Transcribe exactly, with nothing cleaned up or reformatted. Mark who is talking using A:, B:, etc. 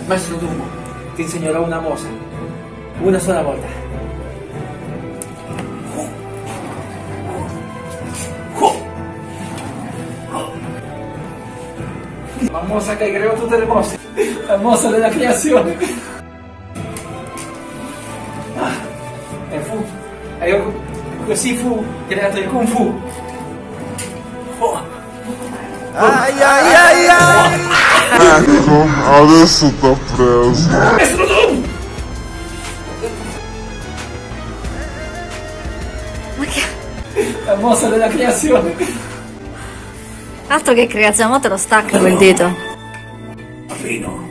A: Maestro Dumbo, ti insegnerò una mossa. Una sola volta. La mossa che creò tutte le mosse. La mossa della creazione. Ah, e fu. E io, così fu creato il Kung Fu. Oh.
B: Ai ai ai ai!
C: Ecco, adesso t'ho preso.
A: Maestro Dumbo!
D: Ma che...
A: La mossa della creazione.
D: Altro che creazione, mo te lo stacca quel dito.
A: Fino.